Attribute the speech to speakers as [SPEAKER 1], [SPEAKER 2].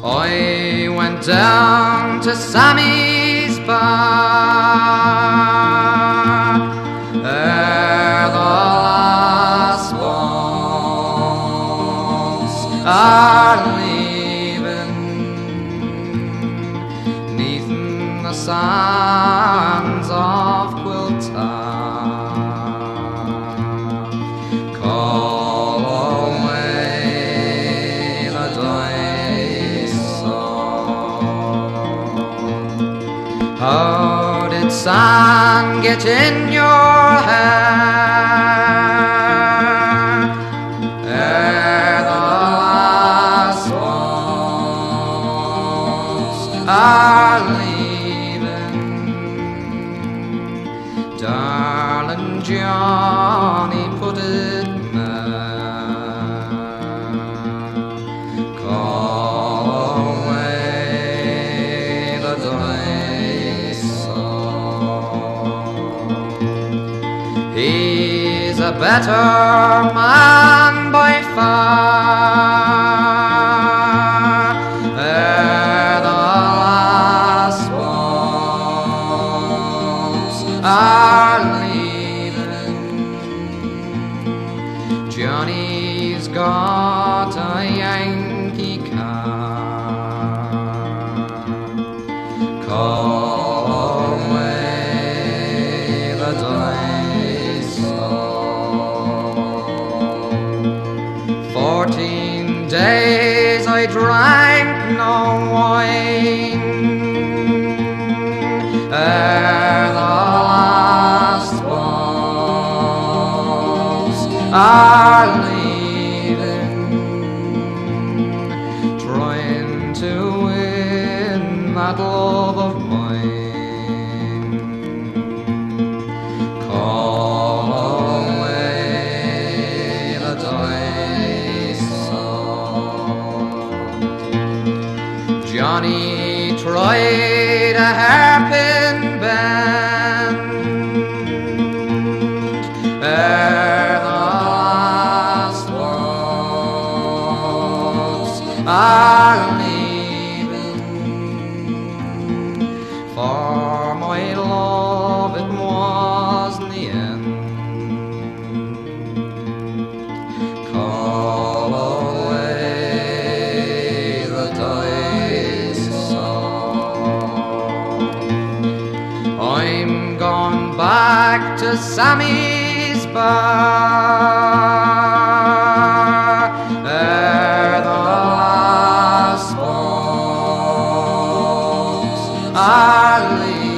[SPEAKER 1] I went down to Sammy's bar, ere the last ones are leaving, 'neath the sands of Quilter. Call away the dice song. How did sand get in your hair, ere the last ones are leaving? Darling Johnny put it there. Call away the dice song. He's a better man by far, ere the last ones are leaving. Johnny's got a Yankee car. Call away the dice song. 14 days I drank no wine, ere the last ones are leaving, trying to win that love of mine. Call away the dice song. Johnny tried a hairpin bend, ere the last ones are leaving. For my love it was in the end. Call away the dice song. I'm gone back to Sammy's bar, ere the last ones are leaving.